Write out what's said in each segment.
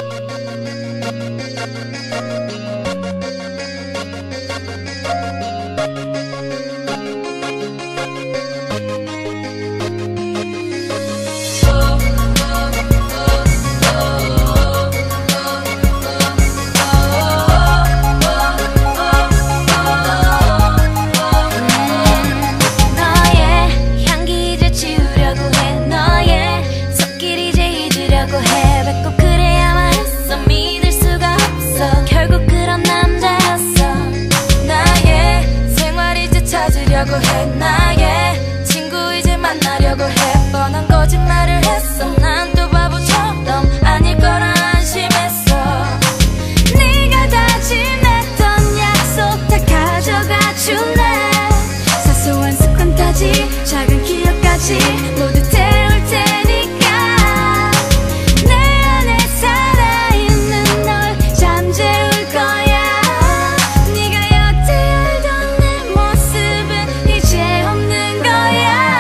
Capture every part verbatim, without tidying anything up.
찾으려고 해. 나의 친구 이제 만나려고 해. 뻔한 거짓말을 했어. 난 또 바보처럼 아닐 거라 안심했어. 네가 다짐했던 약속 다 가져가 줄래. 사소한 습관까지 작은 기억까지 모두 태울 테니까. 내 안에 살아있는 널 잠재울 거야. 네가 여태 알던 내 모습은 이제 없는 거야.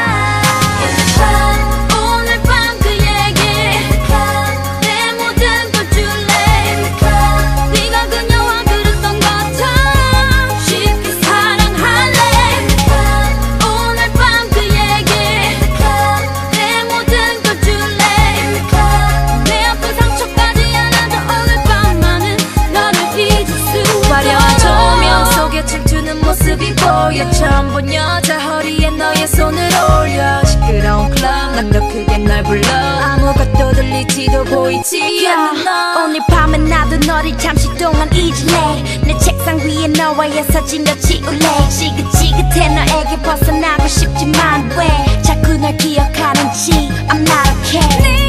오늘 밤 그 얘기 내 모든 걸 줄래. 네가 그녀와 그랬던 것처럼 쉽게 사랑할래. 오늘 밤 그 얘기 내 모든 걸 줄래. 내 아픈 상처까지 안아줘. 오늘 밤만은 너를 잊을 수. 화려한 조명 속에 춤추는 모습이 보여. 처음 본 여자 허리에 너의 손을 올려. 시끄러운 클럽 난 더 크게 널 불러. 아무것도 들리지도 보이지 않는 너. 오늘 밤은 나도 너를 잠시 동안 잊을래. 내 책상 위에 너와의 사진을 지울래. 지긋지긋해 너에게 벗어나고 싶지만 왜 자꾸 널 기억하는지 I'm not okay.